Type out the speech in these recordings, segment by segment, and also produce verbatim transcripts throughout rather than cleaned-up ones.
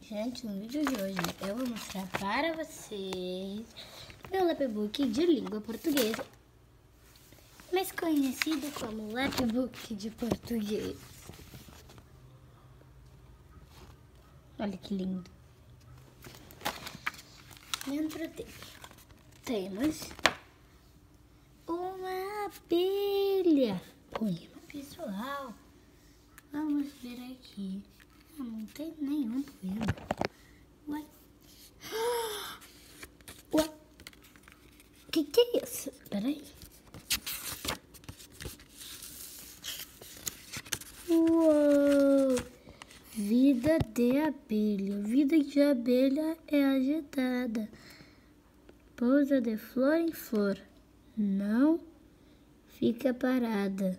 Gente, no vídeo de hoje eu vou mostrar para vocês meu lapbook de língua portuguesa, mais conhecido como lapbook de português. Olha que lindo. Dentro dele temos uma abelha, poema visual. Vamos ver aqui. Não, não tem nenhum poema. Ué? Ué? O que, que é isso? Peraí. Uou! Vida de abelha. Vida de abelha é agitada. Pousa de flor em flor. Não fica parada.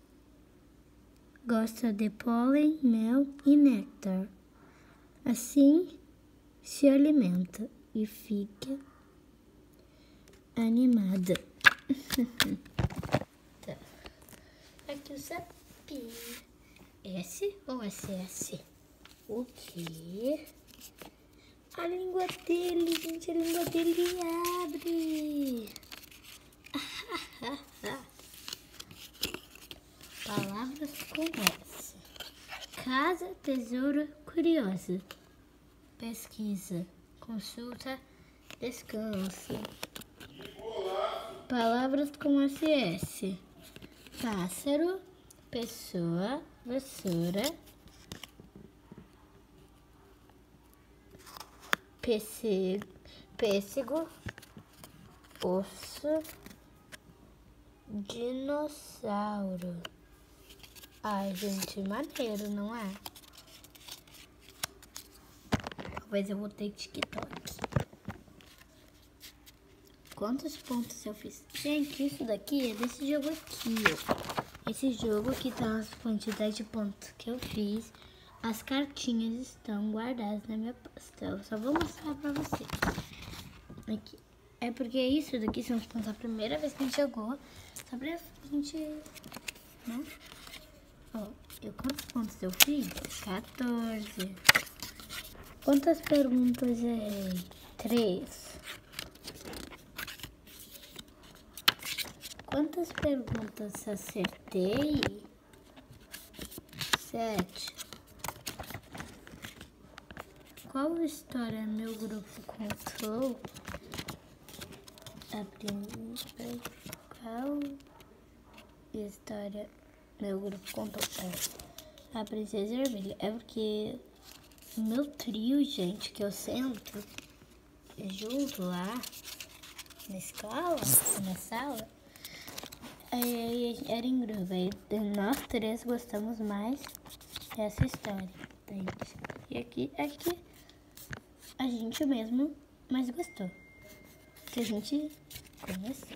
Gosta de pólen, mel e néctar. Assim se alimenta e fica animada. Tá. Aqui o sapinho. S ou S S? O quê? A língua dele, gente, a língua dele abre. Palavras com S. Casa, tesouro, curiosa. Pesquisa, consulta, descansa. Palavras com S S. Pássaro, pessoa, vassoura. Pêssego, pêssego, osso, dinossauro. Ai, gente, maneiro, não é? Talvez eu vou ter TikTok. Quantos pontos eu fiz? Gente, isso daqui é desse jogo aqui, ó. Esse jogo aqui tá a quantidade de pontos que eu fiz. As cartinhas estão guardadas na minha pasta. Eu só vou mostrar pra vocês. Aqui. É porque isso daqui são os pontos a primeira vez que a gente jogou. Só pra gente... né? Ó, eu, quantos pontos eu fiz? quatorze. Quantas perguntas errei? três. Quantas perguntas acertei? sete. Qual história meu grupo contou? A primeira. Qual história meu grupo contou? É a Princesa Ervilha. É porque o meu trio, gente, que eu sento junto lá na escola, na sala, aí era em grupo. Aí nós três gostamos mais dessa história, gente. E aqui, aqui a gente mesmo mais gostou, que a gente conheceu.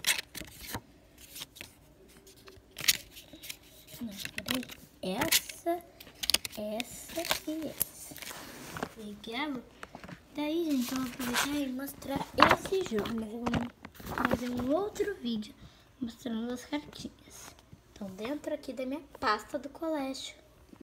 Não, peraí. Essa, essa e essa. Legal? Daí, gente, eu vou aproveitar e mostrar esse jogo. Mas eu vou fazer um outro vídeo mostrando as cartinhas. Estão dentro aqui da minha pasta do colégio.